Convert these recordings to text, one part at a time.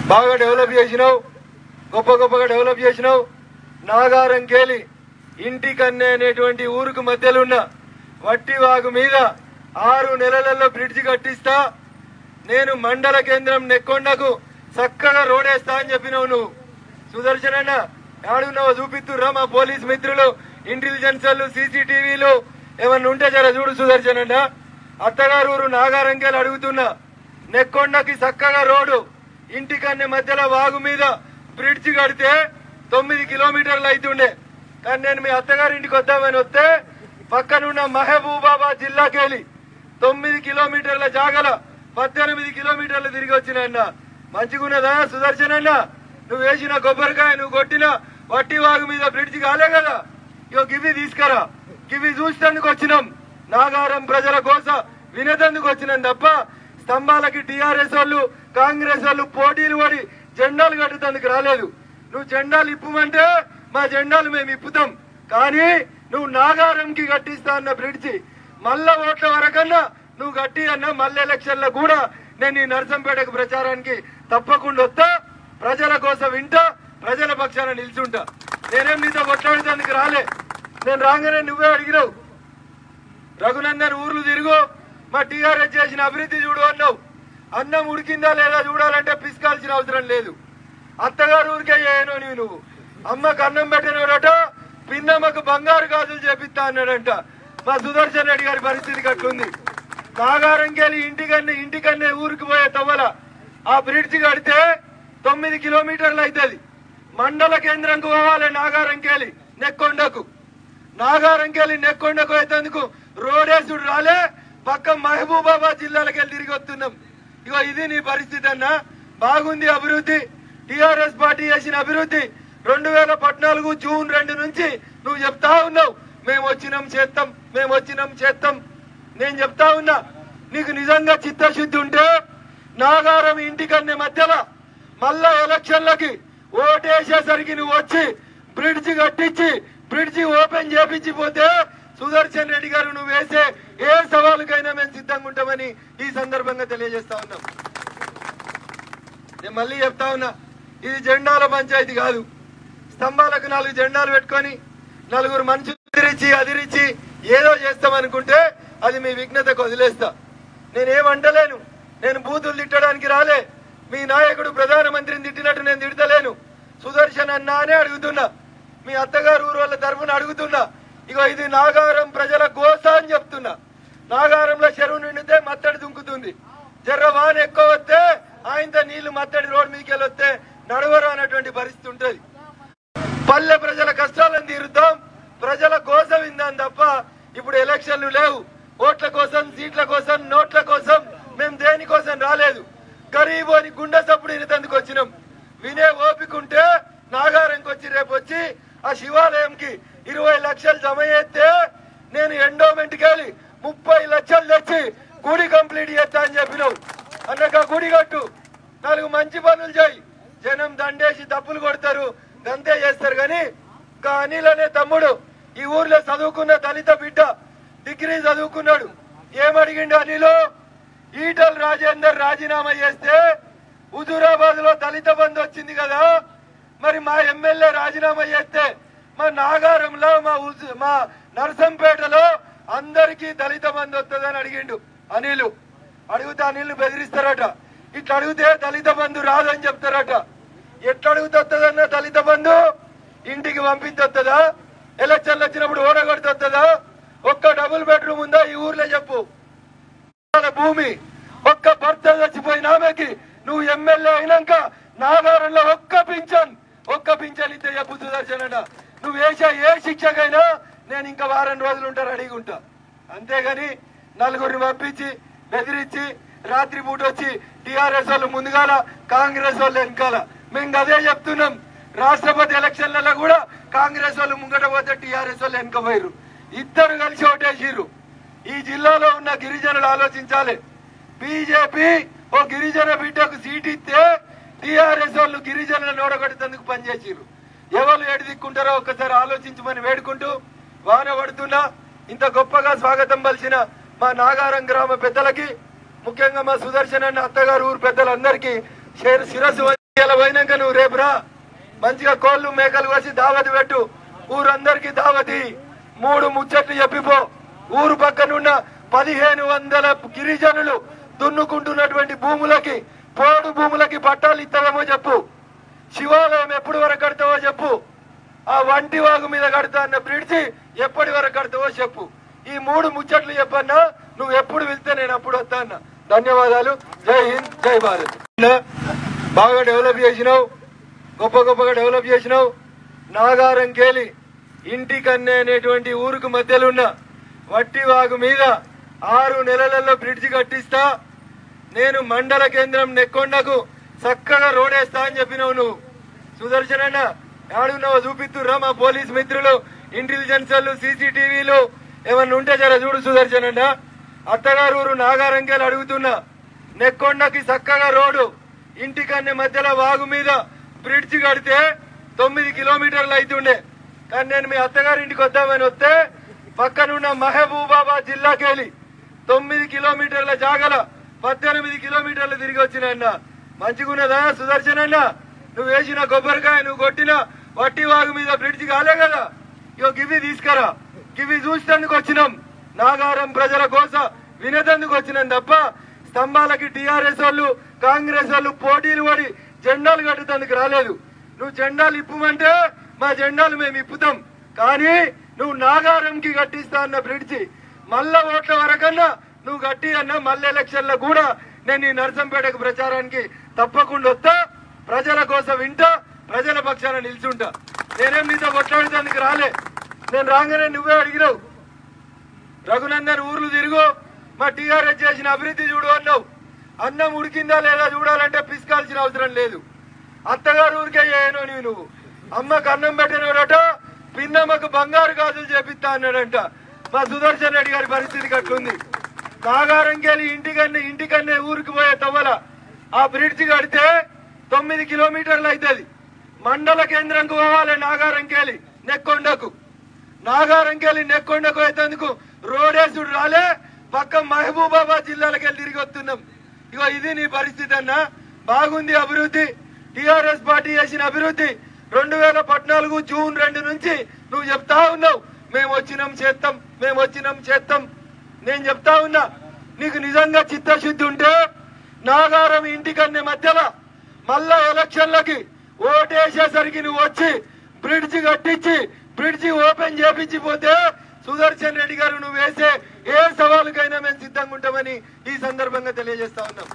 బాగా డెవలప్ చేసినావు, గొప్పగా డెవలప్ చేసినావు. నాగారంకేలి ఇంటికన్నే అనేటువంటి ఊరుకు మధ్యలో ఉన్న వట్టివాగు మీద 6 నెలలలో బ్రిడ్జి కట్టిస్తా, నేను మండల కేంద్రం నెక్కొండకు చక్కగా రోడేస్తా అని చెప్పినావు నువ్వు. సుదర్శన్ అన్న ఆడున్నావు చూపిస్తుర్రా మా పోలీస్ మిత్రులు, ఇంటెలిజెన్స్ వాళ్ళు, సీసీటీవీలు ఏమన్నా ఉంటే జర చూడు సుదర్శన్ అన్న. అత్తగారు ఊరు నాగారంకేలి అడుగుతున్నా, నెక్కొండకి చక్కగా రోడ్డు, ఇంటికన్నే మధ్యలో వాగు మీద బ్రిడ్జి కడితే 9 కిలోమీటర్లు అవుతుండే. కానీ నేను మీ అత్తగారింటికి వద్దామని వస్తే పక్కనున్న మహబూబాబాద్ జిల్లాకెళ్ళి 9 కిలోమీటర్ల జాగల 18 కిలోమీటర్లు తిరిగి వచ్చిన మంచిగున్నదా సుదర్శన్ అన్న? నువ్వు వేసిన కొబ్బరికాయ, నువ్వు కొట్టిన వట్టివాగు మీద బ్రిడ్జి కాలే కదా. ఇగో గివి తీసుకురా, గివి చూసేందుకు వచ్చినాం. నాగారం ప్రజల కోస వినేందుకు వచ్చినాం తప్ప స్తంభాలకి టీఆర్ఎస్ వాళ్ళు, కాంగ్రెస్ వాళ్ళు పోటీలు పడి జెండాలు కట్టుతందుకు రాలేదు. నువ్వు జెండాలు ఇప్పమంటే మా జెండాలు మేము ఇప్పుతాం. కానీ నువ్వు నాగారంకి కట్టిస్తా అన్న బ్రిడ్జి మళ్ళా ఓట్ల వరకన్నా నువ్వు కట్టి అన్న మళ్ళీ ఎలక్షన్లో కూడా నేను ఈ నర్సంపేటకు ప్రచారానికి తప్పకుండా వస్తా, ప్రజల కోసం వింటా, ప్రజల పక్షాన నిల్చుంటా. నేనేం నీతో కొట్లాడేందుకు రాలే. నేను రాగానే నువ్వే అడిగినావు, రఘునందన్ ఊర్లు తిరుగు, మా టీఆర్ఎస్ చేసిన అభివృద్ధి చూడు అన్నావు. అన్నం ఉడికిందా లేదా చూడాలంటే పిసుకాల్సిన అవసరం లేదు. అత్తగారు ఊరికే చేయను నువ్వు. అమ్మకు అన్నం పెట్టినట, పిన్నమ్మకు బంగారు గాజులు చేపిస్తా అన్నాడంట. మా సుదర్శన్ రెడ్డి గారి పరిస్థితి కట్లుంది. నాగారంకేలి ఇంటికన్నే ఊరికి పోయే తవ్వల ఆ బ్రిడ్జి కడితే 9 కిలోమీటర్లు అవుతుంది. మండల కేంద్రంకు పోవాలి నాగారంకేలి నెక్కొండకు. నాగారంకేలి నెక్కొండకు అయితేందుకు రోడేసుడు రాలే, పక్క మహబూబాబాద్ జిల్లాలకు వెళ్ళి తిరిగి వస్తున్నాం. ఇగో ఇది నీ పరిస్థితి అన్న. బాగుంది అభివృద్ధి, టీఆర్ఎస్ పార్టీ చేసిన అభివృద్ధి. 2014 జూన్ 2 నుంచి నువ్వు చెప్తా ఉన్నావు, మేము వచ్చినాం చేస్తాం, మేము వచ్చినాం చేస్తాం. నేను చెప్తా ఉన్నా, నీకు నిజంగా చిత్తశుద్ధి ఉంటే నాగారం ఇంటికన్నే మధ్యలో మళ్ళా ఎలక్షన్లకి ఓటేసేసరికి నువ్వు వచ్చి బ్రిడ్జి కట్టించి బ్రిడ్జి ఓపెన్ చేపించిపోతే సుదర్శన్ రెడ్డి గారు నువ్వు వేసే ఏ సవాలుకైనా మేము సిద్ధంగా ఉంటామని ఈ సందర్భంగా తెలియజేస్తా ఉన్నాం. నేను మళ్ళీ చెప్తా ఉన్నా, ఇది జెండాల పంచాయతీ కాదు. స్తంభాలకు 4 జెండాలు పెట్టుకొని 4 మనుషులు అదిరిచి ఏదో చేస్తామనుకుంటే అది మీ విఘ్నతకు వదిలేస్తా. నేనేమంటలేను, నేను బూతులు తిట్టడానికి రాలే. మీ నాయకుడు ప్రధానమంత్రిని తిట్టినట్టు నేను తిడతలేను. సుదర్శన్ అన్నా అనే అడుగుతున్నా, మీ అత్తగారు ఊరు వాళ్ళ తరఫున అడుగుతున్నా. ఇగో ఇది నాగారం ప్రజల గోస అని చెప్తున్నా. నాగారంలో చెరువు నిండితే మత్తడి దుంకుతుంది, జర్ర వాన ఎక్కువ వస్తే ఆయనతో నీళ్లు మత్తడి రోడ్డు మీదకి వెళ్ళొస్తే నడవరు అన్నటువంటి పరిస్థితి ఉంటుంది. పల్లె ప్రజల కష్టాలను తీరుద్దాం, ప్రజల కోసం విందాం తప్ప ఇప్పుడు ఎలక్షన్లు లేవు. ఓట్ల కోసం, సీట్ల కోసం, నోట్ల కోసం మేము దేనికోసం రాలేదు. గరీబు అని గుండె సప్పుడు వినేందుకు వచ్చినాం. వినే ఓపిక ఉంటే నాగారంకి వచ్చి రేపు వచ్చి ఆ శివాలయంకి 20 లక్షలు జమ చేస్తే నేను ఎండోమెంట్కి వెళ్ళి 30 లక్షలు తెచ్చి గుడి కంప్లీట్ చేస్తా అని చెప్పినావు. అన్నక గుడి కట్టు, 4 మంచి పనులు చేయి. జనం దండేసి తప్పులు కొడతారు, గంతే చేస్తారు. కానీ అనిల్ అనే తమ్ముడు ఈ ఊర్లో చదువుకున్న దళిత బిడ్డ, డిగ్రీ చదువుకున్నాడు. ఏమడిగిండు అనిల్? ఈటల రాజేందర్ రాజీనామా చేస్తే హుజూరాబాద్ లో దళిత బంధు వచ్చింది కదా, మరి మా ఎమ్మెల్యే రాజీనామా చేస్తే మా నాగారంలో మా నర్సంపేటలో అందరికీ దళిత బంధు వస్తుందని అడిగిండు అనిల్. అడిగితే అనిల్ బెదిరిస్తారట, ఇట్లా అడిగితే దళిత బంధు రాదని చెప్తారట. ఎట్లా అడుగుతుందన్న దళిత బంధు? ఇంటికి పంపించొస్తుందా? ఎలక్షన్లు వచ్చినప్పుడు ఓడగొడుతుందా? ఒక్క డబుల్ బెడ్రూమ్ ఉందా ఈ ఊర్లో చెప్పు? భూమి ఒక్క భర్త చచ్చిపోయిన ఆమెకి నువ్వు ఎమ్మెల్యే అయినాక నాగారంలో ఒక్క పింఛన్ ఇస్తే చెప్పు సుదర్శన్ అన్న. నువ్వు వేసే ఏ శిక్షకైనా నేను ఇంకా వారం రోజులు ఉంటా రెడీగా ఉంటా. అంతేగాని 4 పంపించి బెదిరించి రాత్రి పూట వచ్చి టీఆర్ఎస్ వాళ్ళు ముందుగాల, కాంగ్రెస్ వాళ్ళు వెనకాల. మేము అదే చెప్తున్నాం. రాష్ట్రపతి ఎలక్షన్లలో కూడా కాంగ్రెస్ వాళ్ళు ముంగట పోతే టీఆర్ఎస్ వాళ్ళు వెనకపోయారు. ఇద్దరు కలిసి ఓటేసిర్రు. ఈ జిల్లాలో ఉన్న గిరిజనులు ఆలోచించాలి. బీజేపీ ఓ గిరిజన బిడ్డకు సీట్ ఇస్తే టీఆర్ఎస్ వాళ్ళు గిరిజనులను ఓడగొట్టేందుకు పనిచేసిర్రు. ఎవరు ఏడు దిక్కుంటారో ఒక్కసారి ఆలోచించమని వేడుకుంటూ, వాన పడుతున్నా ఇంత గొప్పగా స్వాగతం పలిచిన మా నాగారం గ్రామ పెద్దలకి, ముఖ్యంగా మా సుదర్శన్ అన్న అత్తగారు ఊరు పెద్దలందరికీ శిరస్సు ఇలా పోయినాక నువ్వు రేపు రా, మంచిగా కోళ్లు మేకలు వచ్చి దావతి పెట్టు, ఊరందరికీ దావతి. 3 ముచ్చట్లు చెప్పిపో. ఊరు పక్కనున్న 1500 గిరిజనులు దున్నుకుంటున్నటువంటి భూములకి, పోడు భూములకి పట్టాలు ఇస్తావేమో చెప్పు. శివాలయం ఎప్పటి వరకు కడతావో చెప్పు. ఆ వంటి వాగు మీద కడతా అన్న బ్రిడ్జి ఎప్పటి వరకు కడతావో చెప్పు. ఈ 3 ముచ్చట్లు చెప్పన్నా, నువ్వు ఎప్పుడు వెళ్తే నేను అప్పుడు వస్తా అన్న. ధన్యవాదాలు. జై హింద్, జై భారత్. బాగా డెవలప్ చేసినావు, గొప్పగా డెవలప్ చేసినావు. నాగారం కేలి ఇంటికన్నే అనేటువంటి ఊరుకు మధ్యలో ఉన్న వట్టి వాగు మీద 6 నెలలలో బ్రిడ్జి కట్టిస్తా, నేను మండల కేంద్రం నెక్కొండకు చక్కగా రోడేస్తా అని చెప్పినావు నువ్వు. సుదర్శన్ అన్న ఆడున్నావు చూపిస్తుర్రా మా పోలీస్ మిత్రులు, ఇంటెలిజెన్స్ వాళ్ళు, సీసీటీవీలు ఏమన్నా ఉంటే జర చూడు సుదర్శన్ అన్న. అత్తగారు ఊరు నాగారంకేలు అడుగుతున్నా, నెక్కొండకి చక్కగా రోడ్డు, ఇంటికన్నే మధ్యలో వాగు మీద బ్రిడ్జి కడితే 9 కిలోమీటర్లు అవుతుండే. కానీ నేను మీ అత్తగారి ఇంటికి వద్దామని వస్తే పక్కనున్న మహబూబాబాద్ జిల్లాకెళ్ళి 9 కిలోమీటర్ల జాగల 18 కిలోమీటర్లు తిరిగి వచ్చిన. మంచిగున్నదా సుదర్శన్ అన్న? నువ్వు వేసిన కొబ్బరికాయ, నువ్వు కొట్టిన వట్టి వాగు మీద బ్రిడ్జి కాలే కదా. ఇగో గివి తీసుకురా, గివి చూసేందుకు వచ్చినాం. నాగారం ప్రజల కోసం వినేందుకు వచ్చినాం తప్ప స్తంభాలకి టీఆర్ఎస్ వాళ్ళు, కాంగ్రెస్ వాళ్ళు పోటీలు పడి జెండాలు కట్టేందుకు రాలేదు. నువ్వు జెండాలు ఇప్పమంటే మా జెండాలు మేము ఇప్పుతాం. కానీ నువ్వు నాగారంకి కట్టిస్తా అన్న బ్రిడ్జి మళ్ళా ఓట్ల వరకన్నా నువ్వు కట్టి అన్న మళ్ళీ ఎలక్షన్లో కూడా నేను ఈ నర్సంపేటకు ప్రచారానికి తప్పకుండా వస్తా. ప్రజల కోసం వింటా, ప్రజల పక్షాన నిల్చుంటా. నేనేం నీతో కొట్లాడేందుకు రాలే. నేను రాగానే నువ్వే అడిగినావు, రఘునందన్ ఊర్లు తిరుగు, మా టీఆర్ఎస్ చేసిన అభివృద్ధి చూడు అన్నావు. అన్నం ఉడికిందా లేదా చూడాలంటే పిసుకాల్సిన అవసరం లేదు. అత్తగారు ఊరికే చేయను నువ్వు. అమ్మకు అన్నం పెట్టినోడట, పిన్నమ్మకు బంగారు గాజులు చేపిస్తా అన్నాడంట. మా సుదర్శన్ రెడ్డి గారి పరిస్థితి అట్లుంది. నాగారంకెళ్ళి ఇంటికన్నే ఊరికి పోయే తవ్వల ఆ బ్రిడ్జి కడితే 9 కిలోమీటర్లు అవుతుంది. మండల కేంద్రంకు పోవాలి నాగారంకెళ్ళి నెక్కొండకు. నాగారంకెళ్ళి నెక్కొండకు అయితేందుకు రోడేసుడు రాలే, పక్క మహబూబాబాద్ జిల్లాలకు వెళ్ళి తిరిగి వస్తున్నాం. ఇగో ఇది నీ పరిస్థితి అన్న. బాగుంది అభివృద్ధి, టీఆర్ఎస్ పార్టీ చేసిన అభివృద్ధి. 2014 జూన్ 2 నుంచి నువ్వు చెప్తా ఉన్నావు, మేము వచ్చినాం చేస్తాం, మేము వచ్చినాం చేస్తాం. నేను చెప్తా ఉన్నా, నీకు నిజంగా చిత్తశుద్ధి ఉంటే నాగారం ఇంటికన్నే మధ్యలో మళ్ళా ఎలక్షన్లకి ఓటేసేసరికి నువ్వు వచ్చి బ్రిడ్జి కట్టించి బ్రిడ్జి ఓపెన్ చేపించిపోతే సుదర్శన్ రెడ్డి గారు నువ్వు వేసే ఏ సవాలుకైనా మేము సిద్ధంగా ఉంటామని ఈ సందర్భంగా తెలియజేస్తా ఉన్నాం.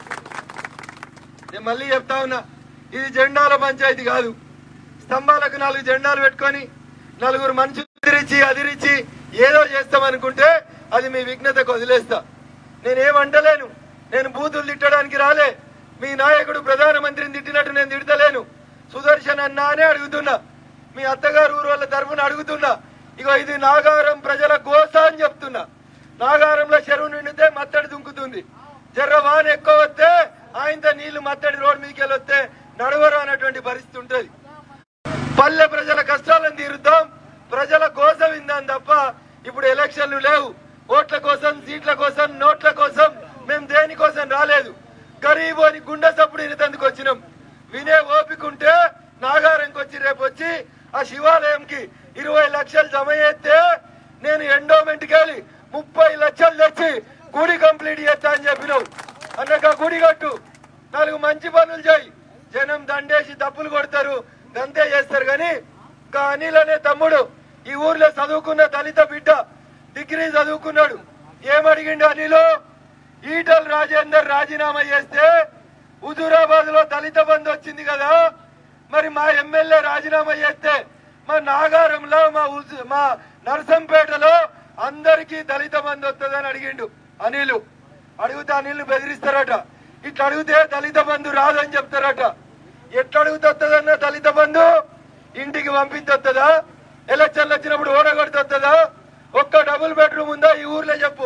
నేను మళ్ళీ చెప్తా ఉన్నా, ఇది జెండాల పంచాయతీ కాదు. స్తంభాలకు 4 జెండాలు పెట్టుకొని 4 మనుషులు అదిరిచి ఏదో చేస్తామనుకుంటే అది మీ విఘ్నతకు వదిలేస్తా. నేనేమంటలేను, నేను బూతులు తిట్టడానికి రాలే. మీ నాయకుడు ప్రధానమంత్రిని తిట్టినట్టు నేను తిడతలేను. సుదర్శన్ అన్నా అనే అడుగుతున్నా, మీ అత్తగారు ఊరు వాళ్ళ తరఫున అడుగుతున్నా. ఇగో ఇది నాగారం ప్రజల గోస అని చెప్తున్నా. నాగారంలో చెరువు నిండితే మత్తడి దుంకుతుంది, జర్ర వాన ఎక్కువ వస్తే ఆయనతో నీళ్లు మత్తడి రోడ్ మీదకి వెళ్ళొస్తే నడవరు అన్నటువంటి పరిస్థితి ఉంటుంది. పల్లె ప్రజల కష్టాలను తీరుద్దాం, ప్రజల కోసం విందాం తప్ప ఇప్పుడు ఎలక్షన్లు లేవు. ఓట్ల కోసం, సీట్ల కోసం, నోట్ల కోసం మేము దేనికోసం రాలేదు. గరీబు అని గుండె సప్పుడు వినేందుకు వచ్చినాం. వినే ఓపిక ఉంటే నాగారంకి వచ్చి రేపు వచ్చి ఆ శివాలయంకి 20 లక్షలు జమ చేస్తే నేను ఎండోమెంట్కి వెళ్ళి 30 లక్షలు తెచ్చి గుడి కంప్లీట్ చేస్తా అని చెప్పినావు. అన్నగా గుడి కట్టు, 4 మంచి పనులు చేయి. జనం దండేసి డబ్బులు కొడతారు, గంతే చేస్తారు. కానీ అనిల్ అనే తమ్ముడు ఈ ఊర్లో చదువుకున్న దళిత బిడ్డ, డిగ్రీ చదువుకున్నాడు. ఏమడిగిండు అనిలు? ఈటల్ రాజేందర్ రాజీనామా చేస్తే హుజూరాబాద్ లో దళిత బంధు వచ్చింది కదా, మరి మా ఎమ్మెల్యే రాజీనామా చేస్తే మా నాగారంలో మా నర్సంపేటలో అందరికీ దళిత బంధు వస్తుందని అడిగిండు అనిలు. అడిగితే అనిల్ బెదిరిస్తారట, ఇట్లా అడిగితే దళిత బంధు రాదని చెప్తారట. ఎట్లా అడుగుతుందన్న దళిత బంధు? ఇంటికి పంపించొస్తుందా? ఎలక్షన్లు వచ్చినప్పుడు ఓడగొడుతుందా? ఒక్క డబుల్ బెడ్రూమ్ ఉందా ఈ ఊర్లో చెప్పు?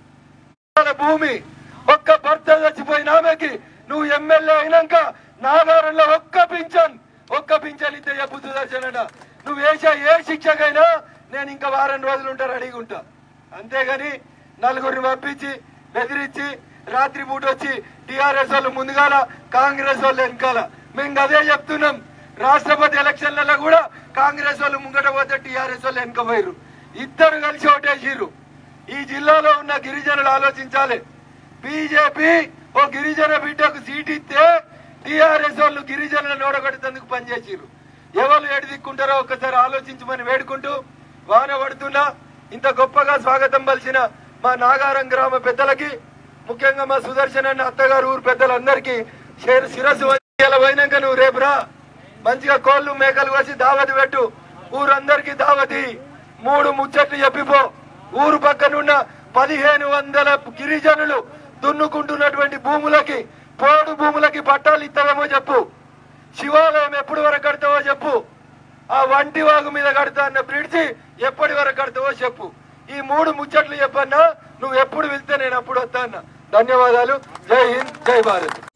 భూమి ఒక్క భర్త చచ్చిపోయిన ఆమెకి నువ్వు ఎమ్మెల్యే అయినాక నాగారంలో ఒక్క పింఛన్ ఇస్తే చెప్పు సుదర్శన్ అన్న. నువ్వు వేసే ఏ శిక్షకైనా నేను ఇంకా వారం రోజులు ఉంటా రెడీగా ఉంటా. అంతేగాని 4 పంపించి బెదిరించి రాత్రి పూట వచ్చి టీఆర్ఎస్ వాళ్ళు ముందుగాల, కాంగ్రెస్ వాళ్ళు వెనకాల మేము అదే చెప్తున్నాం. రాష్ట్రపతి ఎలక్షన్లలో కూడా కాంగ్రెస్ వాళ్ళు ముంగట పోతే టీఆర్ఎస్ వాళ్ళు వెనకపోయారు. ఇద్దరు కలిసి ఓటేసిర్రు. ఈ జిల్లాలో ఉన్న గిరిజనులు ఆలోచించాలి. బీజేపీ ఓ గిరిజన బిడ్డకు సీట్ ఇస్తే టీఆర్ఎస్ వాళ్ళు గిరిజనులను ఓడగొట్టేందుకు పనిచేసిర్రు. ఎవరు ఏడు దిక్కుంటారో ఒక్కసారి ఆలోచించమని వేడుకుంటూ, వాన పడుతున్నా ఇంత గొప్పగా స్వాగతం పలిచిన మా నాగారం గ్రామ పెద్దలకి, ముఖ్యంగా మా సుదర్శన్ అన్న అత్తగారు ఊరు పెద్దలందరికీ శిరస్సు పోయినాక నువ్వు రేపు రా, మంచిగా కోళ్లు మేకలు కోసి దావతి పెట్టు, ఊరందరికీ దావతి 3 ముచ్చట్లు చెప్పిపో. ఊరు పక్కనున్న 1500 గిరిజనులు దున్నుకుంటున్నటువంటి భూములకి, పోడు భూములకి పట్టాలు ఇస్తావేమో చెప్పు. శివాలయం ఎప్పటి వరకు కడతావో చెప్పు. ఆ వంటి వాగు మీద కడతా అన్న బ్రిడ్జి ఎప్పటి వరకు కడతావో చెప్పు. ఈ 3 ముచ్చట్లు చెప్పన్నా, నువ్వు ఎప్పుడు వెళ్తే నేను అప్పుడు వస్తా అన్న. ధన్యవాదాలు. జై హింద్, జై భారత్.